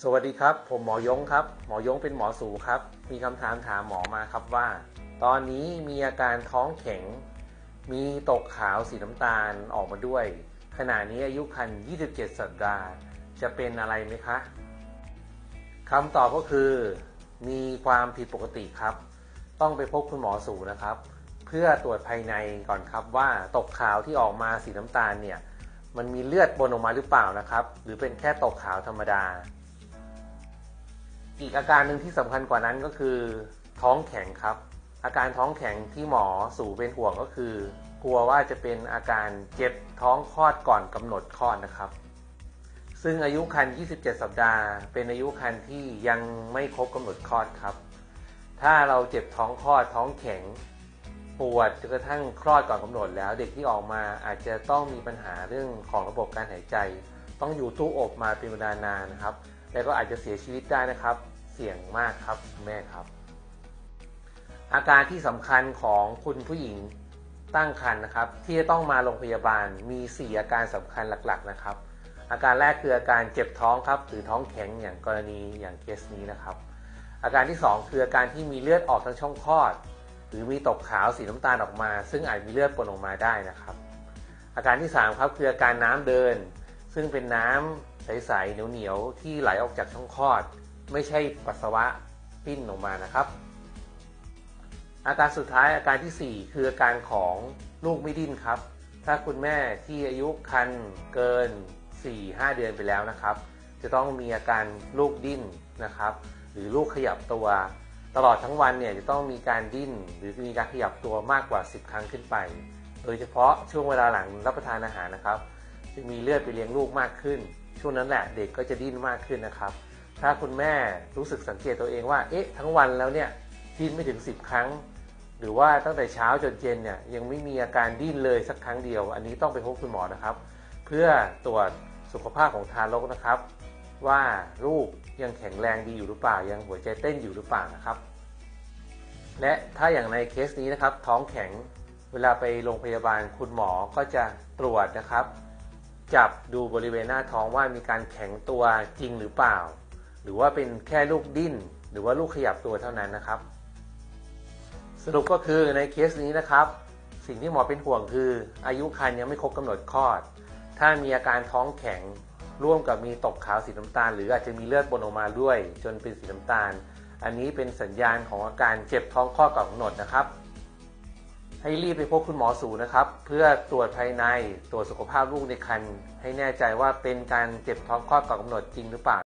สวัสดีครับผมหมอยงครับหมอยงเป็นหมอสูครับมีคำถามถามหมอมาครับว่าตอนนี้มีอาการท้องแข็งมีตกขาวสีน้ำตาลออกมาด้วยขณะนี้อายุครรภ์27 สัปดาห์จะเป็นอะไรไหมคะคำตอบก็คือมีความผิดปกติครับต้องไปพบคุณหมอสูนะครับเพื่อตรวจภายในก่อนครับว่าตกขาวที่ออกมาสีน้ำตาลเนี่ยมันมีเลือดปนออกมาหรือเปล่านะครับหรือเป็นแค่ตกขาวธรรมดาอีกอาการหนึ่งที่สำคัญกว่านั้นก็คือท้องแข็งครับอาการท้องแข็งที่หมอสูเป็นห่วงก็คือกลัวว่าจะเป็นอาการเจ็บท้องคลอดก่อนกำหนดคลอดนะครับซึ่งอายุครรภ์27 สัปดาห์เป็นอายุครรภ์ที่ยังไม่ครบกำหนดคลอดครับถ้าเราเจ็บท้องคลอดท้องแข็งปวดจนกระทั่งคลอดก่อนกำหนดแล้วเด็กที่ออกมาอาจจะต้องมีปัญหาเรื่องของระบบการหายใจต้องอยู่ตู้อบมาเป็นเวลานานนะครับแล้วก็อาจจะเสียชีวิตได้นะครับเสี่ยงมากครับแม่ครับอาการที่สำคัญของคุณผู้หญิงตั้งครรภ์นะครับที่จะต้องมาโรงพยาบาลมี4อาการสำคัญหลักๆนะครับอาการแรกคืออาการเจ็บท้องครับหรือท้องแข็งอย่างกรณีอย่างเคสนี้นะครับอาการที่2คืออาการที่มีเลือดออกทางช่องคลอดหรือมีตกขาวสีน้ำตาลออกมาซึ่งอาจมีเลือดปนออกมาได้นะครับอาการที่3ครับคืออาการน้ำเดินซึ่งเป็นน้ำใสๆเหนียวๆที่ไหลออกจากช่องคลอดไม่ใช่ปัสสาวะปิ้นออกมานะครับอาการสุดท้ายอาการที่4คืออาการของลูกไม่ดิ้นครับถ้าคุณแม่ที่อายุครรภ์เกิน 4-5 เดือนไปแล้วนะครับจะต้องมีอาการลูกดิ้นนะครับหรือลูกขยับตัวตลอดทั้งวันเนี่ยจะต้องมีการดิ้นหรือมีการขยับตัวมากกว่า10 ครั้งขึ้นไปโดยเฉพาะช่วงเวลาหลังรับประทานอาหารนะครับจะมีเลือดไปเลี้ยงลูกมากขึ้นช่วงนั้นแหละเด็กก็จะดิ้นมากขึ้นนะครับถ้าคุณแม่รู้สึกสังเกตตัวเองว่าทั้งวันแล้วเนี่ยดิ้นไม่ถึง10 ครั้งหรือว่าตั้งแต่เช้าจนเย็นเนี่ยยังไม่มีอาการดิ้นเลยสักครั้งเดียวอันนี้ต้องไปพบคุณหมอนะครับเพื่อตรวจสุขภาพของทารกนะครับว่าลูกยังแข็งแรงดีอยู่หรือเปล่ายังหัวใจเต้นอยู่หรือเปล่านะครับและถ้าอย่างในเคสนี้นะครับท้องแข็งเวลาไปโรงพยาบาลคุณหมอก็จะตรวจนะครับจับดูบริเวณหน้าท้องว่ามีการแข็งตัวจริงหรือเปล่าหรือว่าเป็นแค่ลูกดิ้นหรือว่าลูกขยับตัวเท่านั้นนะครับสรุปก็คือในเคสนี้นะครับสิ่งที่หมอเป็นห่วงคืออายุครรภ์ยังไม่ครบกำหนดคลอดถ้ามีอาการท้องแข็งร่วมกับมีตกขาวสีน้ำตาลหรืออาจจะมีเลือดปนออกมาด้วยจนเป็นสีน้ำตาลอันนี้เป็นสัญญาณของอาการเจ็บท้องคลอดก่อนกำหนดนะครับให้รีบไปพบคุณหมอสูนะครับเพื่อตรวจภายในตรวจสุขภาพลูกในครรภ์ให้แน่ใจว่าเป็นการเจ็บท้องคลอดก่อนกำหนดจริงหรือเปล่า